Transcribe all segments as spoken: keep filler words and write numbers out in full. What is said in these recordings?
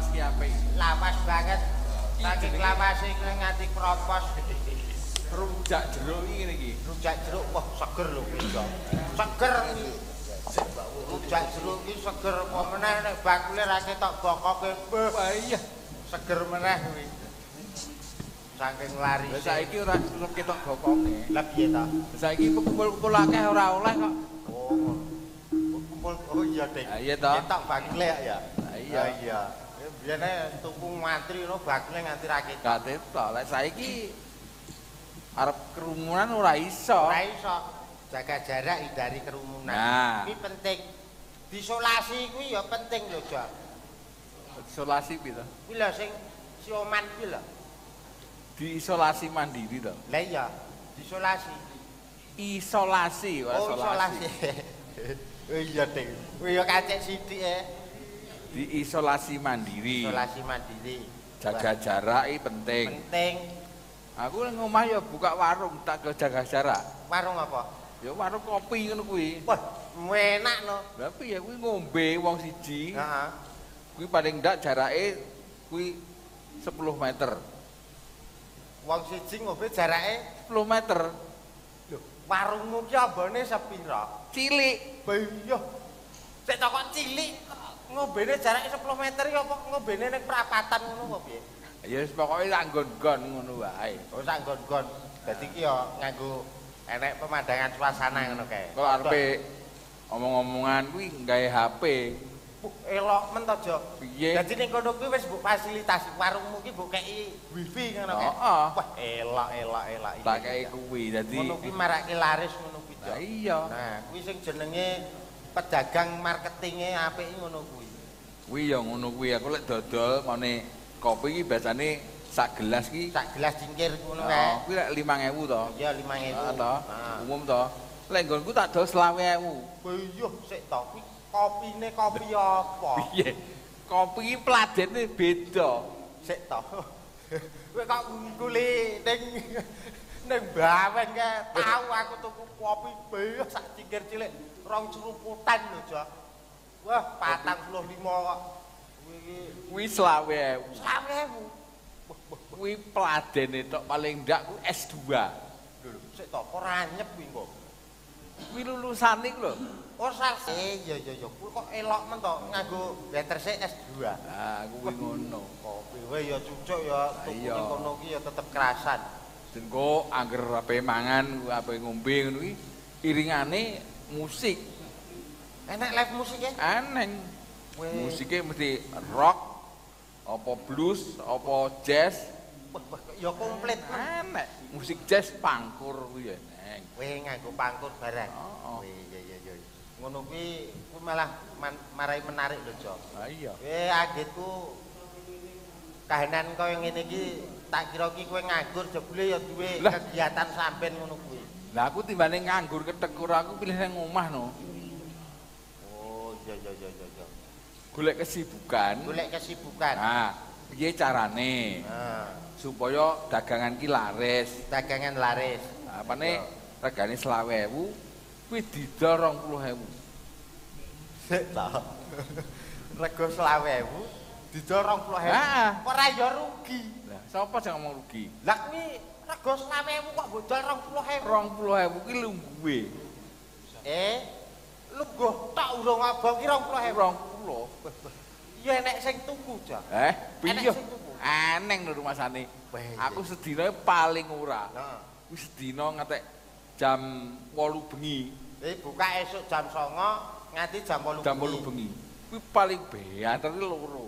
ki apik. Lawas banget. Saking lawase kuwi nganti kropos. Rujak jeruk iki ngene iki. Rujak jeruk wah seger lho kuwi yo. Seger iki. Rujak jeruk iki seger apa meneh nek bakule ra ketok bokoke. Wah iya, Seger meneh kuwi. Saking lari. Lah saiki ora ketok bokonge. Lah piye ta? Saiki kumpul-kumpul akeh ora oleh kok. Oh. Kumpul oh iya Dik. Ah, iya toh. Ketok bakule ya. Ah, iya. Ah, iya. Biasanya tuku mantri no bakule nganti ra ketok. Gak ketok. Lah saiki arep kerumunan ora iso. Ora iso jaga jarak hindari kerumunan. Nah. Ini penting. Disolasi kuwi ya penting lho, Jak. Isolasi piye to? Kuwi lho sing sioman kuwi lho. Diisolasi mandiri to. Lah iya, disolasi. Isolasi, ora Oh, isolasi. Oh iya, Ding. Kuwi ya kacek sithik e. Diisolasi mandiri. Isolasi mandiri. Jaga jarak iki penting. Penting. Aku nang omah ya buka warung tak ke jaga jarak. Warung apa? Ya warung kopi ngono kuwi. Wah, enak no. Lah piye kuwi ngombe wong siji. Heeh. Kuwi paling ndak jarake kuwi sepuluh meter. Wong siji ngombe jarake sepuluh meter. lho, warungmu ki ambane sepira? Cilik. Bah iya. Sik takon cilik ngombene jarake sepuluh meter ya apa ngombene ning perapatan ngono apa piye? Ya wis pokoke sak nggon-nggon ngono wae. Oh sak nggon-nggon. Dadi ki ya nganggo enek pemandangan suasana ngono kae. Kalau arepe omong-omongan kuwi gawe H P. Buh, elok men to, Jo. Piye? Dadi ning kono kuwi wis mbok fasilitasi warungmu ki mbok kei wifi ngono kae. Heeh. Wah, elok elok elok iki. Tak kei kuwi dadi Ngono kuwi marake laris ngono kuwi, Jo. Lah iya. Nah, kuwi sing jenenge pedagang marketinge apik ngono kuwi. Kuwi ya ngono kuwi aku lek dodol ngene kopi iki biasane sak gelas ki Sak gelas cingkir ngono kae. oh, kuwi lek lima ewu to. Iya lima ewu. Heeh to. Nah. Umum to. Lek nggonku tak dol selawe ewu. Wah iya sik to kuwi kopine kopi apa? Piye? Kopi iki pladene beda. Sik to. Kowe kok nguli ning ning Bawen kae tau aku tuku kopi be sak cingkir cilik rong ceruputan lho, Jo. Wah, patang puluh lima kok. Kuwi iki Kuwi selawe ewu. selawe ewu. Kuwi pladene tok paling ndak ku S dua. Lho, sik to ora anyep kuwi kok. Kuwi lulusan iku lho. Oh, sars. Eh, iya iya iya. Kuwi kok elok men to nganggo letterse S dua. Ah, kuwi ngono. Kopi wae ya cucuk ya tuku Iya. ning kono ki ya tetep kerasan. Den kok angger ape mangan, ape ngombe ngono kuwi iringane musik. Enak live musik ya? Aneh. Weh. Musiknya mesti rock, apa blues, apa jazz. Wah, wah, ya komplit men. Aneh. Musik jazz pangkur kuwi ya, Neng. Weh nganggo pangkur barang. Oh. Weh iya iya iya. Ngono kuwi kuwi malah man, marai menarik lho, Jo. Ah iya. Eh agitku kahanan kaya ngene iki tak kira ki kowe nganggur jebule ya duwe Lah. kegiatan sampean ngono kuwi. Lah aku timbane nganggur ketekur aku pilih nang omah no. Oh iya iya iya iya iya. Golek kesibukan. Golek kesibukan. Nah, piye carane Nah, supaya dagangan ki laris. dagangan laris. Apane regane selawe ewu kuwi didol rong puluh ewu. Sik ta. Rego selawe ewu didol rong puluh ewu. Heeh. Ora ya rugi. Lah, sapa sing ngomong rugi? Lah kuwi rego selawe ewu kok bodol rong puluh ewu. rong puluh ewu ki lungguhe. Eh, lu go tak urung abang ki rong puluh ewu. rong puluh. Ya enek sing tuku, Ja. Eh, piye? Enek sing tuku. Aneng lho rumasane. Wah, iya. Aku sedina paling ora. Heeh. Kuwi sedina ngetek jam wolu bengi, Eh buka esuk jam songo nganti jam wolu jam wolu bengi. Kuwi paling beanter ki loro.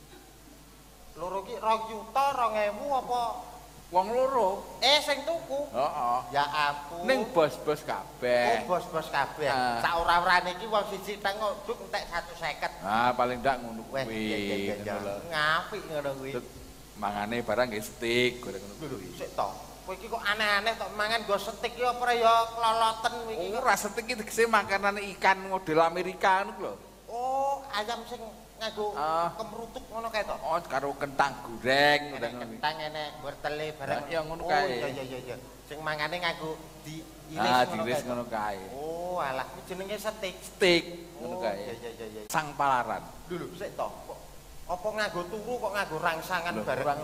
Loro ki rong yuta rong ewu apa? Wong loro. Eh sing tuku. Heeh. Ya ampun. Ning bos-bos oh, kabeh. bos-bos kabeh. Ah. Sak ora-orane iki wong siji teng nduk entek seratus lima puluh. Ah, paling ndak ngono Weh, kuwi. iya iya iya. iya. Ngono lho. Ngapik ngono kuwi. Terus mangane barang nggih steak goreng ngono Lho, kuwi. sik to. Kowe iki kok aneh-aneh tok mangan go steak ki apa ya keloloten iki. kok. Ora steak iki tegese makanan ikan model Amerika ngono lho. Oh, ayam sing nganggo Ah. kemrutuk ngono kae to. Oh, karo kentang goreng ngono Enek kuwi. kentang enek wortele bareng. Lah, ya ngono Oh, kae. iya iya iya iya. Sing mangane nganggo di iris Ah, ngono diris kae. ngono kae. Oh, alah kuwi jenenge steak. Steak ngono Oh, kae. iya iya iya iya. Sang palaran. Dulu sik to. Kok Apa nganggo turu kok nganggo rangsangan bareng?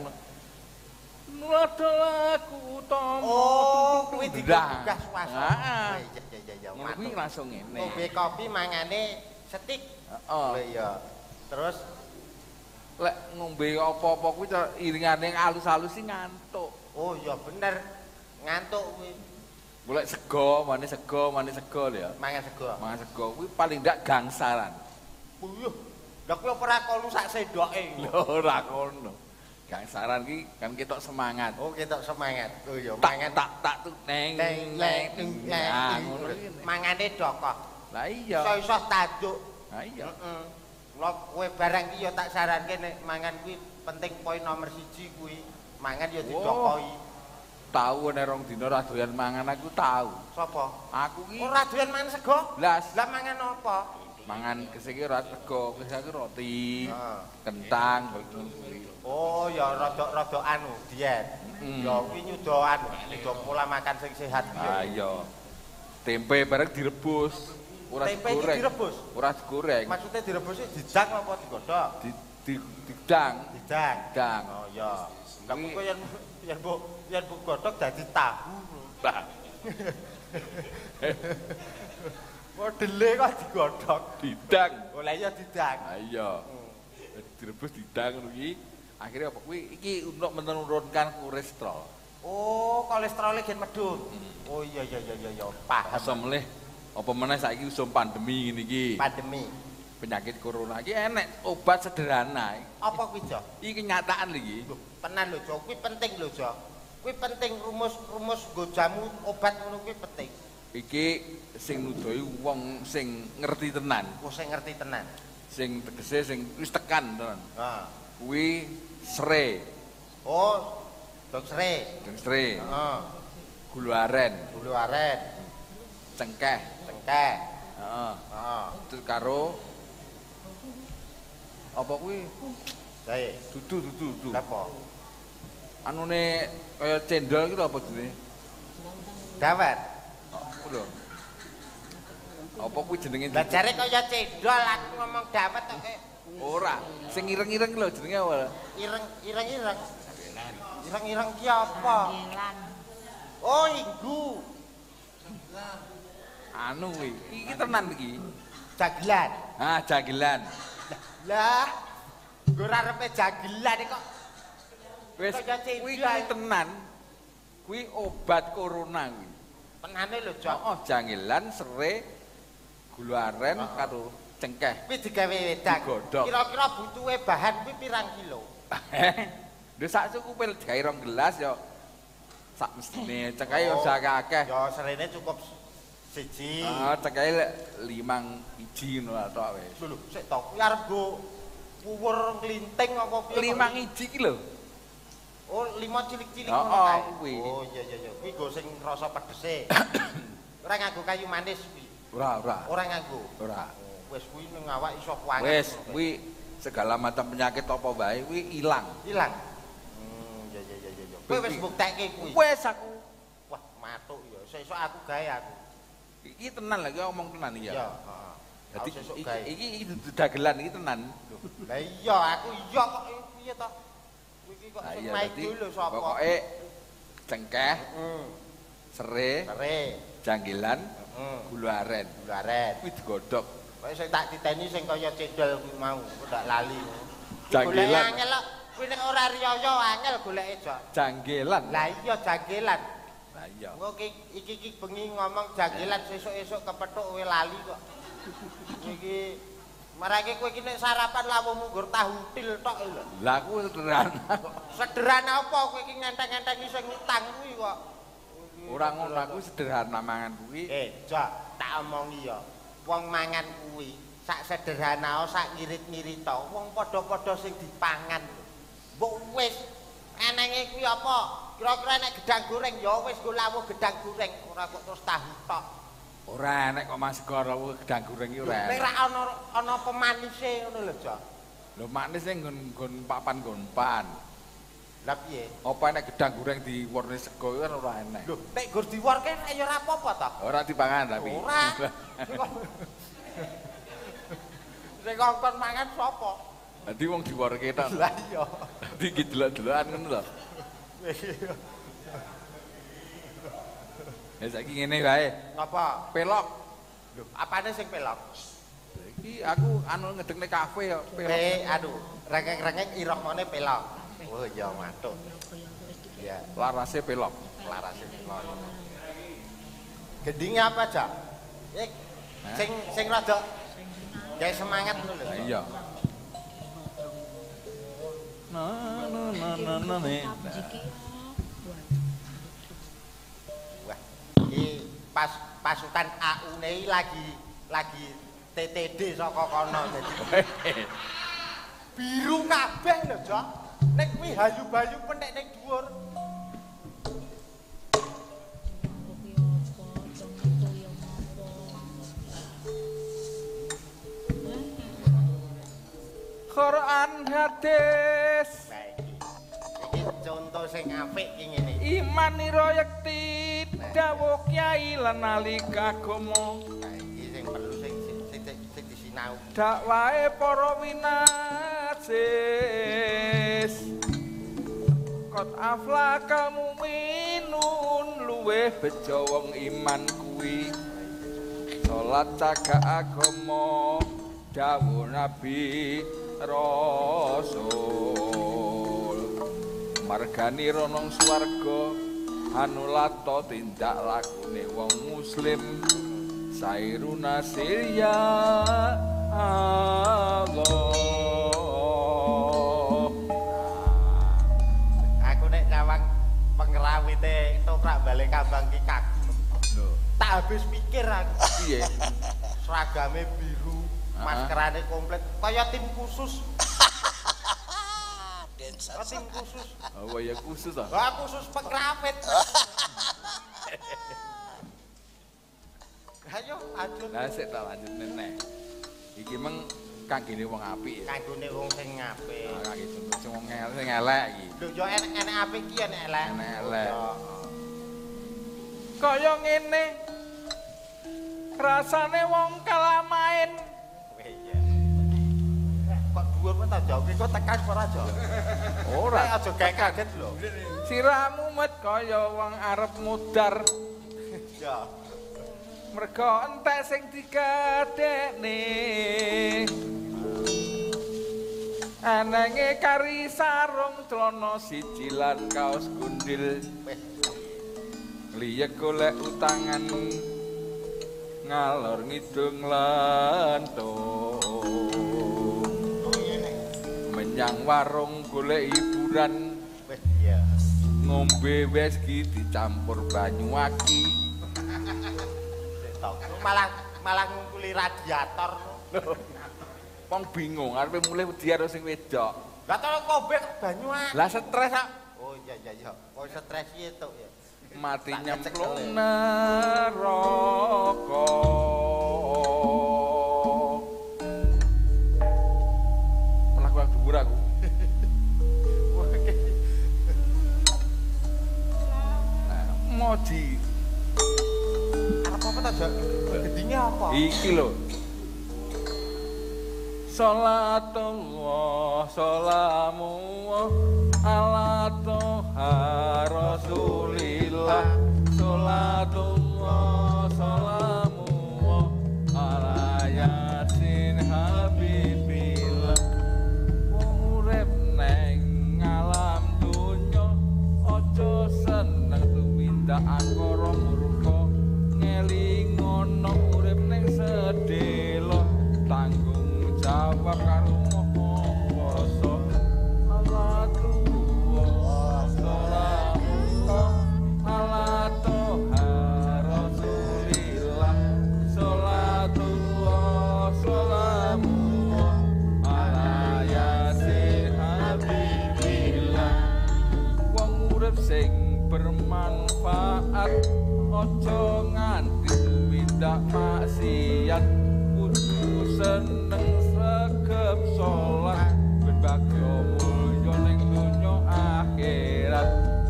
Nadaku utama. Oh, kuwi digugah swasana. Heeh. Iya iya iya. Ngono kuwi langsung ngene. Ngombe kopi mangane setik. Heeh. Iya. Terus lek ngombe apa-apa kuwi iringane alus-alus sih ngantuk. oh iya bener. Ngantuk kuwi. Golek sego, mane sego, mane sego lho ya. Mangan sego. Mangan sego kuwi paling ndak gangsaran. Uyuh. Lah kuwi ora kono sak sendoke. Lho ora kono. Gangsaran ki kan ketok semangat. Oh, ketok semangat. Oh iya, Tak mangan tak tak tuh neng teng neng teng nah teng. ngono iki. Mangane dokoh. Lah iya. Iso-iso tanduk. Lah iya. Heeh. Mula kowe barang iki ya tak saranke nek mangan kuwi penting poin nomor siji kuwi. Mangan ya didokohi. Tahu nek rong dina ra doyan mangan aku tahu. Sapa? Aku ki Ora doyan mangan sego? blas Lah mangan apa? mangan kesiki ora sego, kesiki roti, Heeh. kentang ngono kuwi. Oh ya rada-rada anu diet. Mm. Ya kuwi nyuda anu, nyuda pola makan sing sehat kuwi. Ah iya. Tempe bareng direbus. Ora Tempe iki digoreng. direbus? Ora digoreng. Maksudnya direbus iki didang apa digodhog? Di, di, didang. Didang. Dang. Oh iya. Lah Kuwi- kok yen yen mbok yen mbok godhog dadi tahu. Bah, Modele kok digodhog. didang. Oh lah iya didang. Ah iya. Direbus didang ngono iki. Akhirnya apa kuwi iki untuk menurunkan kolesterol. Oh, kolesterolnya gen medhun. Oh iya iya iya iya iya, paham. Asa melih apa meneh saiki usum pandemi ngene iki. Pandemi. Penyakit corona iki enek obat sederhana. Apa kuwi, Jo? Iki kenyataan lho iki. Loh, tenan lho, Jo. Kuwi penting lho, Jo. Kuwi penting rumus-rumus nggo jamu obat ngono kuwi penting. Iki sing nudoi wong sing ngerti tenan, Ku sing ngerti tenan. sing tegese sing wis tekan tenan. Ha. Kuwi sere, Oh, dok sre. deng sere, Heeh. gula aren, Gulu aren, cengkeh, cengkeh. heeh. Heeh. Terus karo apa kuwi? Jae. Dudu dudu dudu. Apa? Anune kaya cendol gitu apa jenenge? Dawet. Apa lho? Apa kuwi jenenge? Lah jare kaya cendol aku ngomong dawet kok kayak Ora, sing ireng-ireng lho jenenge apa? ireng ireng ireng. Ireng ireng ki apa? Oh, inggu. Anu kuwi. Iki tenan iki. Jagelan. Ah, jagelan. Lah, gue rarepe jagelan iki kok. Wis Kaya cendol. kuwi kuwi tenan. Kuwi obat corona kuwi. Tenane lho, Jo. Oh, jangelan, sere, gula aren Heeh. karo cengkeh. Kuwi digawe wedang. Digodhog. Kira-kira butuhe bahan kuwi pirang kilo? Lho sak cukupe gawe rong gelas ya sak mestine cengkeh ya sak akeh. Ya serene cukup siji. Ah, cengkeh lek limang iji ngono tok wis. Lho, lho, sik to. Kuwi arep go wuwur nglinting apa piye? kok? Limang iji ki lho. Oh, lima cilik-cilik Oh, ngono kae. kuwi. Oh, iya iya iya. Kuwi go sing rasa pedese. Ora nganggo kayu manis kuwi. Ora, ora. Ora nganggo. Ora. Oh, wis kuwi ning awak iso kuangan. Wis, kuwi segala macam penyakit apa bae kuwi ilang. ilang. Hmm, iya iya iya iya. Kowe wis mbuktekke kuwi. Wis aku. Wah, matuk ya. Sesuk aku gawe aku. Iki tenan lagi omong tenan iki Iya, ya. heeh. Dadi Aku sesuk iki gawe. iki iki dudu dagelan iki tenan. Lah iya, aku iya kok piye to? Kuwi iki kok Lah sing iya maido dadi lho sapa? pokoke cengkeh, Hmm. sere, Sere. janggilan, Heeh. gula aren. Gula aren. Kuwi digodhog. Kok sing tak titeni sing kaya cendol kuwi mau, kok ndak lali. Janggelan. Golek angel kok. Kuwi nek ora riyo angel goleke, Jo. Janggelan. Lah iya janggelan. Lah iya. Engko iki iki iki bengi ngomong janggelan sesuk-esuk kepethuk kowe lali kok. Iki marake kowe iki nek sarapan lawuhmu nggur tahu til tok lho. Lah aku sederhana kok. Sederhana apa kowe iki ngenteng-entengi sing utang kuwi kok. Ora ngono aku sederhana mangan kuwi. Eh, Jo, tak omongi ya. Wong mangan kuwi sak sederhana sak ngirit-ngirit to, wong padha-padha sing dipangan. Mbok wis enenge kuwi apa? Kira-kira nek gedang goreng ya wis nggo lawuh gedang goreng, ora kok terus tahu tok. Ora enek kok Mas Gor gedang goreng iki ora. Nek ra ana ana pemanise ngono lho, Jo. Lho maknis sing nggon papan nggon pan. Lah piye? Apa enek gedang goreng diwarni sego kan ora enek. Lho, nek gur diworke ya ora apa-apa to. Ora dipangan tapi. Ora. Sing kongkon mangan sapa? Dadi wong diworke tok. Lah iya. Dadi iki delok-delokan ngono lho. Ya saiki ngene wae. Napa? Pelok. Lho, apane sing pelok? Iki aku anu ngedengne kafe kok pelok. Pe, aduh, rengek-rengek irokone pelok. Oh iya, matuk. Iya, Larase pelok. larase pelok. Gendinge apa, Jak? Ik, sing sing rada gawe semangat ngono lho. Lah iya. Na na na na na ne. Wah, iki pas pasukan A U N I lagi lagi T T D saka kono dadi biru kabeh lho, Jok. Nek kuwi hayu-bayu penek ning dhuwur. Quran hadis. Nah, iki. Iki contoh sing apik iki ngene. Iman ira yekti dawuh kyai lan nalika agama. Nah, iki sing perlu sing sing sing, sing disinau. Dakwahe para winasis. Qad aflakal mu'minun luweh bejo wong iman kuwi. Salat cagak agama dawuh Nabi Rasul. Margani ronong swarga anulato tindak lakune wong muslim. Sairuna sirya Allah. Aku nek nyawang pengrawite toprak balik kabang ki kagum. Lho, Tak habis pikir aku. piye? Seragame biru, maskerane komplit kaya tim khusus. Oh, tim khusus. Oh ya khusus ah. Wah, khusus pengrawit. Ayo, lanjut. Lah sik tak lanjut meneh. Iki meng kanggene wong apik ya. Kanggone wong sing apik. Nah, kaki contoh sing wong elek sing elek iki. Lho yo enek-enek apik ki enek elek. Enek elek. Yo. Kaya ngene. Rasane wong kalah main. Weh iya. Kok dhuwur men tak jawab kok tekan ora aja. Ora Nek aja gawe kaget lho. sirahmu met kaya wong arep mudar. Ya. Mergo entek sing digadekne. Anange kari sarung celana siji lan kaos gundil. Weh. Liyek golek utangan ngalor ngidung lentung. Menyang warung golek hiburan. Weh iya. Ngombe whisky dicampur banyu aki. Tok. Malah malah ngungkuli radiator. Wong bingung arepe mulih wedi karo sing wedok. Lah to kobe banyu ah. Lah stres kok Oh iya iya iya. Kok stres itu ya. mati Tak ngecek nyemplung oleh. neraka. Melaku aku dhuwur aku. Moji Apa apa ta, Jak? Gedinge apa? iki lho. Salatullah salamullah ala toha rasulillah. Salatullah salamullah ala yasin habibillah. Wong urip neng alam dunya aja seneng tumindak angkara murka. Ngelingono urip ning sedelo tanggung jawab karo kuwasa. Alhamdulillah salamullah ala toha rasulillah. Salatullah salamullah ala yasin habibillah. Wong urip sing bermanfaat aja nganti tumindak maksiat. Kudu seneng sregep salat ben bagya mulya ning donya akhirat.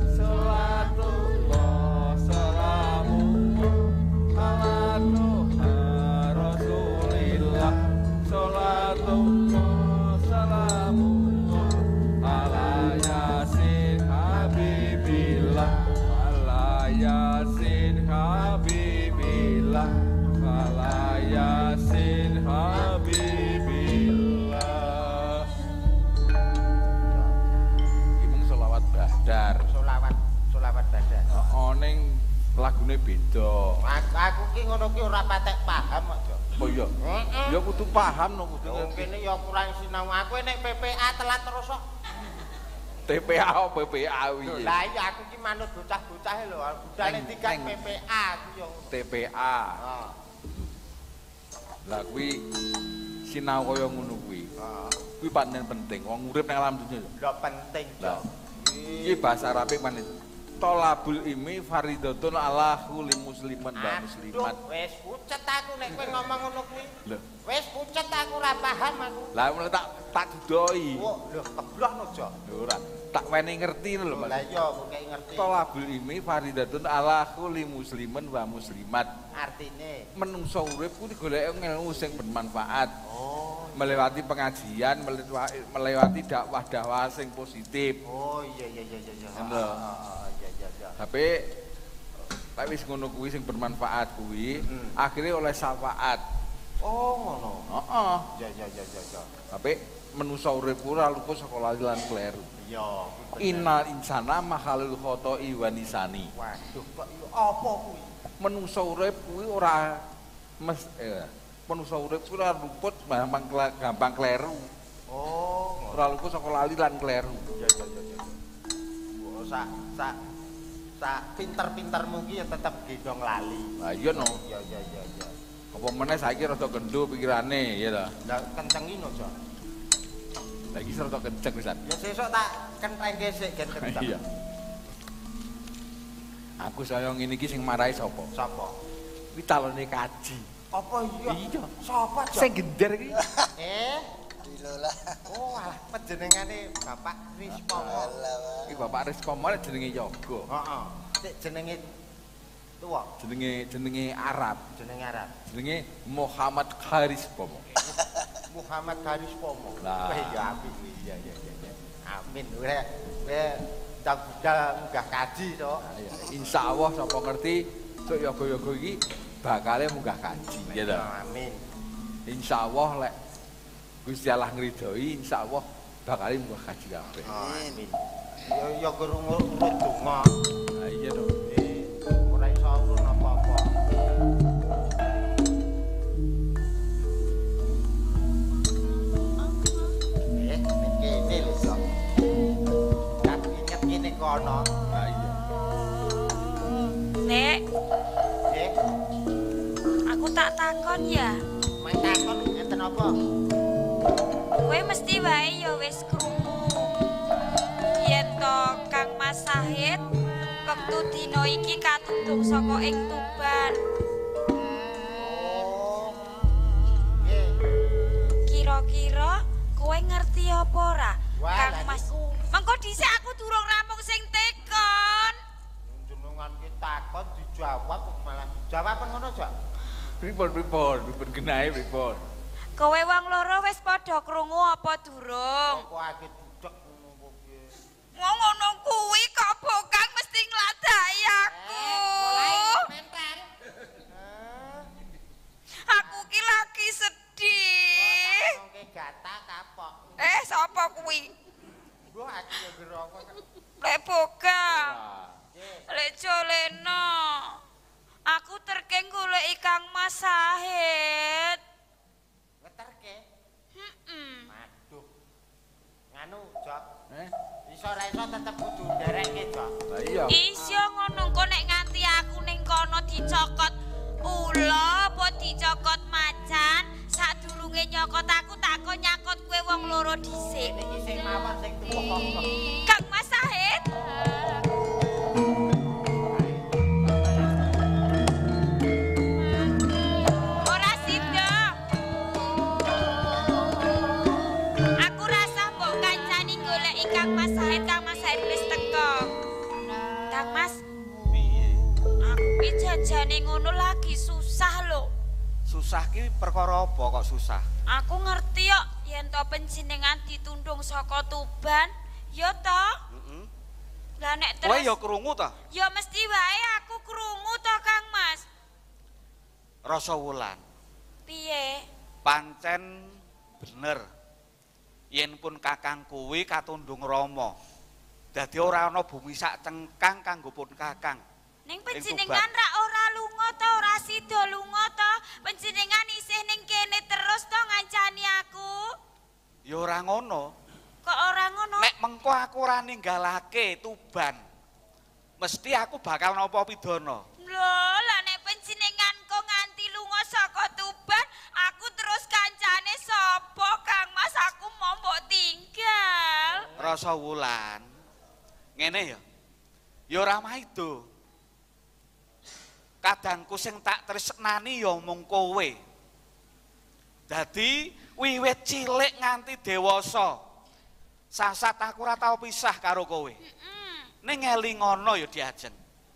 Salatullah salamullah ala toha rasulillah. Salatullah salam Heeh. Ya kudu paham no kudu Wong ngerti. kene ya kurang sinau aku nek P P A telat terus kok. T P A P P A Lho piye? lah iya aku ki manut bocah-bocahe lho. Budale Neng- tiga neng. P P A aku ya. T P A. Heeh. Lah kuwi sinau kaya ngono kuwi. Heeh. Kuwi pancen penting wong urip nang alam dunya. Lho penting, Lah. Cok. Iki bahasa Arabe panen. Tolabul ilmi faridatun ala kulli musliman wa muslimat. Aduh, wis pucet aku nek kowe ngomong ngono kuwi. Lho, Wis pucet aku ora paham aku. lah mulai tak tak dudoi. Wah, lho kebloh Cok. Lho ora, tak weni ngerti lho, Lah Mas. iya kok kayak ngerti. Tolabul ilmi faridatun ala kulli musliman wa muslimat. Artine. Menungso urip kuwi golek ilmu sing bermanfaat. Oh. Melewati pengajian, melewati, melewati dakwah-dakwah sing positif. Oh iya iya iya iya. Ngono. Heeh, iya iya iya. Tapi lek wis ngono kuwi sing bermanfaat kuwi, Hmm. akhirnya oleh syafaat. Oh ngono. Heeh. Iya iya iya iya iya. Tapi menungso urip ora luput saka lali lan kleru. Iya, kuwi bener. Innal insana makhalul khoto'i wa nisani. Waduh, kok iya apa kuwi? Menungso urip kuwi ora mes eh, menungso urip kuwi ora luput gampang kle- gampang kleru. Oh, ngono. Ora luput saka lali lan kleru. Iya iya iya iya. Oh, sak sak sak pinter-pintermu ki ya tetep gendong lali. Lah iya no. Iya iya iya iya. Apa meneh saiki rada gendho pikirane ya ta. Lah kencengin aja. Lah iki rada kenceng pisan. Ya sesuk tak kentrengke sik gen kenceng. Iya. Aku saya ngene iki sing marahi sapa? Sapa? Kuwi calone kaji. Apa iya? Iya. Sapa, Cok? Sing gender iki. Eh, Dilola. oh alah panjenengane Bapak Rispomo. Iki Bapak Rizkomo jenenge Yoga. Heeh. Sik jenenge tuwa, Jenenge jenenge Arab. jenenge Arab. Jenenge Muhammad Kharispomo. Muhammad Garis Pomo. Lah. Wah ya amin iya iya iya. iya. Amin. Ora kowe tak budal munggah kaji to. Nah, iya. Insyaallah sapa ngerti sok yoga-yoga iki bakale munggah kaji ya ta. Amin. Insyaallah lek Gusti Allah ngridhoi insyaallah bakale munggah kaji kabeh. Amin. Ya ya guru urut donga. Nah iya to. Eh, ora iso urun apa-apa. Eh, ning kene lho, Cok. Tak inget kene kono. Nah iya. Nek, Eh, aku tak takon ya. main takon ngeten apa? Kowe mesti wae ya wis krungu. Yen to Kang Mas Sahid wektu dina iki katundung saka ing Tuban. Oh. Nggih. Kira-kira kowe ngerti apa ora? Wah, Kang lah Mas. niku. Mengko dhisik aku durung rampung sing tekon. Jenengan ki takon dijawab kok malah jawab ngono, Cok. Pripun pripun pripun genahe pripun. Kowe wong loro wis padha krungu apa durung? Kok age dudek ngono piye? Wong ngono kuwi kok bokang mesti ngladaki aku. menteng. Aku ki lagi sedih. Ngomongke gata kapok. Eh, sapa kuwi? Gua aku ya gerokok. Lek bokang. Nggih. Lek Joleno. Aku terkeng golek Kang Mas Sahid. Ngeterke. Heeh. Waduh. Nganu, Jok. Eh? Iso ra iso tetep kudu nderekke, Jok. Lah iya. Isya ngono engko nek nganti aku ning kono dicokot ula apa dicokot macan, sadurunge nyokot aku takon nyakot kowe wong loro dhisik. Iki sing mawon sing tuwa. Kang Mas Sahid. Ora sida. Aku rasa mbok kancani goleki Kang Mas Sahid, Kang Mas Sahid wis teko. Kang Mas, aku iki janjane ngono lagi susah lho. Susah ki perkara apa kok susah? Aku ngerti kok yen to panjenengan ditundung saka Tuban, ya to? Heeh. Lah nek Kowe terus ya krungu ta? ya mesti wae aku krungu to Kang Mas. Rasa wulan. Piye? Pancen bener. Yen pun Kakang kuwi katundung Rama. Dadi ora ana bumi sak cengkang kanggo pun Kakang. Ning Tuban. panjenengan ra ora lunga to, ora sida lunga to. Panjenengan isih ning kene ora ngono. Kok ora ngono? Nek mengko aku ora ninggalake Tuban, mesti aku bakal napa pidana. Lho, lah nek panjenenganku nganti lunga saka Tuban, aku terus kancane sapa, Kang Mas? Aku mau mbok tinggal. Rasa Wulan. Ngene ya. Ya ora maido. Kadangku sing tak tresnani ya mung kowe. Dadi wiwit cilik nganti dewasa, sasat aku ora tau pisah karo kowe. Heeh. Ning elingono ya Diajeng.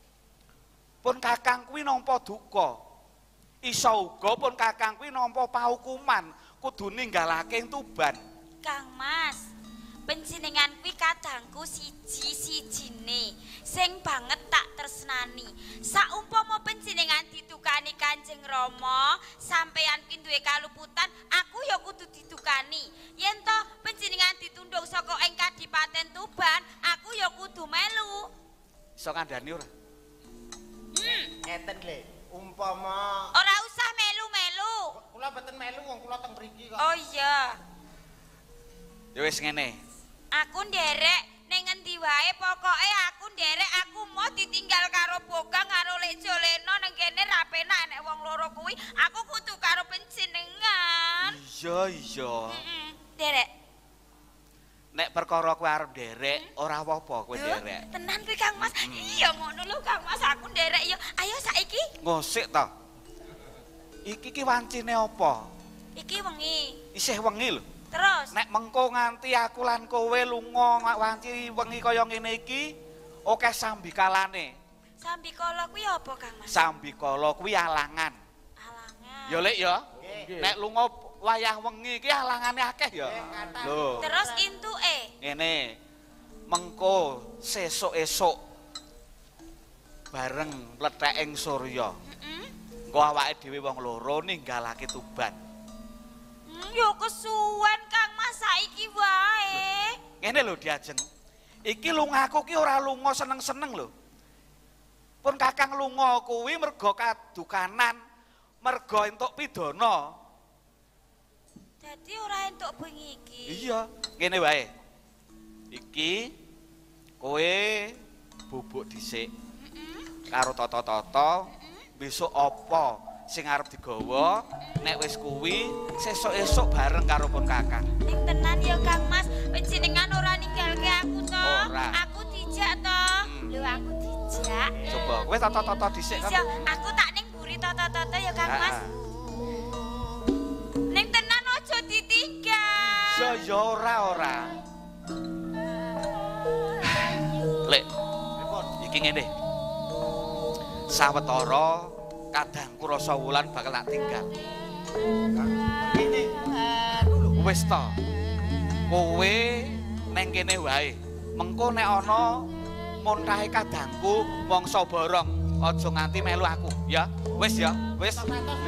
Pun kakang kuwi nampa duka. Isa uga pun kakang kuwi nampa paukuman kudu ninggalake Tuban. Kang Mas, panjenengan kuwi kadangku siji-sijine sing banget tak tresnani. Saumpama panjenengan ditukani Kanjeng Rama, sampeyan ki duwe kaluputan, aku ya kudu ditukani. Yen to panjenengan ditundhung saka ing Kadipaten Tuban, aku ya kudu melu. Iso kandhani ora? Ngeten lho, umpama Ora usah melu-melu. kula mboten melu wong kula teng mriki kok. Oh iya. Ya wis ngene. Aku nderek ning ngendi wae pokoke aku nderek aku mau ditinggal karo Bogang karo Lek Joleno nang kene ra penak nek wong loro kuwi aku kudu karo panjenengan. Iya iya. Heeh. Nderek. Nek perkara kowe arep nderek ora apa-apa kowe nderek. Tenan kuwi Kang Mas. Iya ngono lho Kang Mas aku nderek ya. Ayo saiki. Ngosik to. Iki ki wancine apa? Iki wengi. Isih wengi lho. Terus Nek mengko nganti aku lan kowe lunga wanci wengi kaya ngene iki, akeh sambikalane. Sambikala kuwi apa Kang Mas? Sambikala kuwi alangan. Alangan. Ya Lek ya. Nggih. Nek lunga wayah wengi iki alangane akeh ya. Lho. Terus intuke. Ngene. Mengko sesuk-esuk bareng mlethèking surya. Heeh. Engko awake dhewe wong loro ninggalake Tuban. Hmm, yo kesuwen Kang Mas saiki wae. Ngene lho Diajeng. Iki lungaku ki ora lunga seneng-seneng lho. Pun Kakang lunga kuwi merga kadukanan, merga entuk pidana. Dadi ora entuk bengi iki. Iya, ngene wae. Iki kowe bubuk dhisik Heeh. karo tata-tata, besok apa sing arep digawa, nek wis kuwi sesuk-esuk bareng karo pun Kakang. Ning tenan ya Kang Mas, panjenengan ora ninggalke aku to. Ora. Aku dijak to. Hmm. Lho aku dijak. Coba kowe tata-tata dhisik Iya, kan. aku tak ning mburi toto-toto ya Kang Ah, Mas. ah. Ning tenan aja ditinggal. Ya ya ora ora. Lek, iki ngene. Sawetara kadangku Rasa Wulan bakal tak tinggal. Ngene. Aduh lho. Wis to. Kowe neng kene wae. Mengko nek ana montahe kadangku mangsa borong, aja nganti melu aku, ya. Wis ya, wis.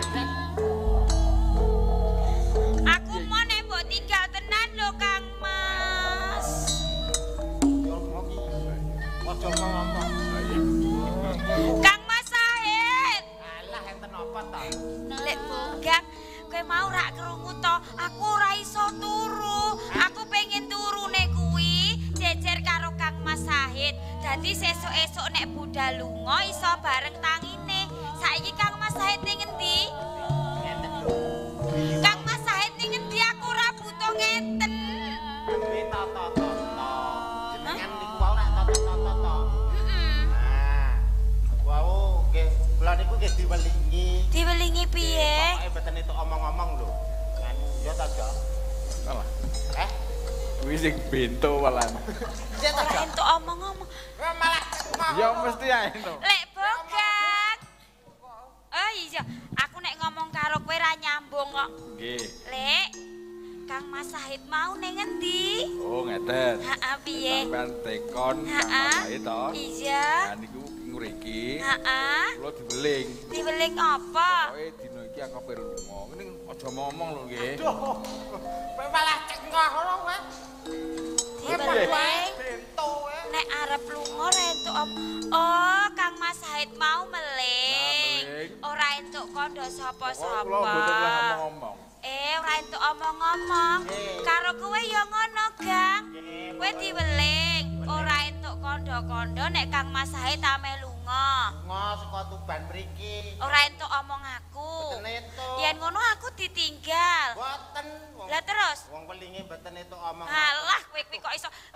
Aku mau nek mbok tinggal tenan lho Kang Mas. Yo ngopi. Aja ngomong. Kang Mas Sahid. Alah enten apa ta? Lek Bogang, kowe mau rak krungu to, aku ora iso turu. Aku pengen turune kuwi jejer karo Kang Mas Sahid. Dadi sesuk-esuk nek budal lunga iso bareng tangine. Saiki Kang Mas Sahid ning endi? Ngeten lho. Kang Mas Sahid ning endi aku ora butuh ngeten. Kuwi tata-tata. Jenengan niku wae ora tata-tata. Heeh. Nah, wau nggih, kula niku nggih diwelingi. Diwelingi piye? Pokoke mboten itu omong-omong lho. Kan ya ta, Jo? Salah. Eh, Kuwi sing bento walan. iya ta, Ora Jo? entuk omong-omong. Wah, malah Ya mesti ae to. Lek Bogang. Oh iya, aku nek ngomong karo kowe ra nyambung kok. Nggih. Lek, Kang Mas Sahid mau ning endi? Oh ngeten. Heeh, piye? Sampeyan tekon Heeh. sampai to. Iya. Nah niku ngriki. Heeh. Kula dibeling. Diweling apa? Pokoke dina iki anggape lunga. Ngene aja ngomong lho nggih. Duh. Kowe malah cengkoh ngono kowe. Diweling. Bento kowe. Nek arep lunga ra entuk om. Oh, Kang Mas Sahid mau Nah, meling. meling. Ora entuk kandha Kula sapa-sapa. boten lah ngomong-ngomong. Eh, ora entuk omong-omong. Nggih. Karo kowe ya ngono, Gang. Nggih, Kowe diweling, ora entuk kondo-kondo nek Kang Mas Said ame lunga. Ngo saka Tuban mriki. Ora entuk omong aku. Mboten itu. Yen ngono aku ditinggal. Mboten. wong- Lah terus? Wong welinge mboten itu omong. Alah, kowe kuwi kok iso